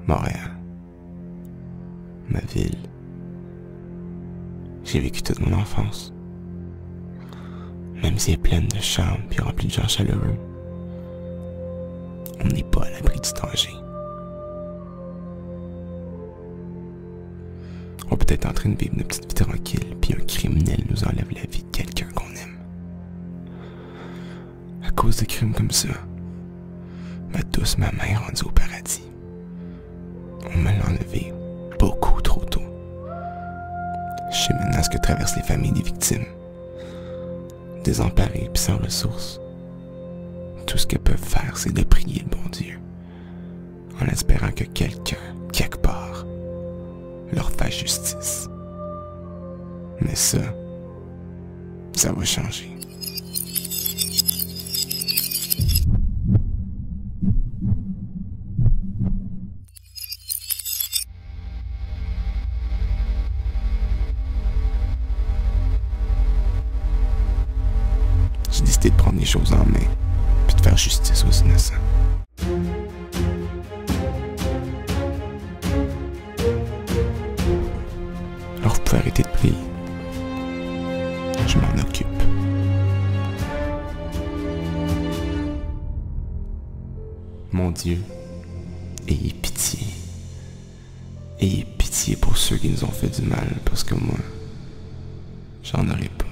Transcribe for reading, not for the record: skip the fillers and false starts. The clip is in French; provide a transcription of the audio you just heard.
Montréal. Ma ville. J'ai vécu toute mon enfance. Même si elle est pleine de charme puis remplie de gens chaleureux, on n'est pas à l'abri du danger. On peut être en train de vivre une petite vie tranquille, puis un criminel nous enlève la vie de quelqu'un qu'on aime. À cause de crimes comme ça, ma douce maman est rendue au paradis. On me l'a enlevé beaucoup trop tôt. Je sais maintenant ce que traversent les familles des victimes. Désemparées puis sans ressources. Tout ce qu'elles peuvent faire, c'est de prier le bon Dieu, en espérant que quelqu'un, quelque part, leur fasse justice. Mais ça va changer. J'ai décidé de prendre les choses en main, puis de faire justice aux innocents. Alors vous pouvez arrêter de prier. Je m'en occupe. Mon Dieu, ayez pitié. Ayez pitié pour ceux qui nous ont fait du mal, parce que moi, j'en aurais pas.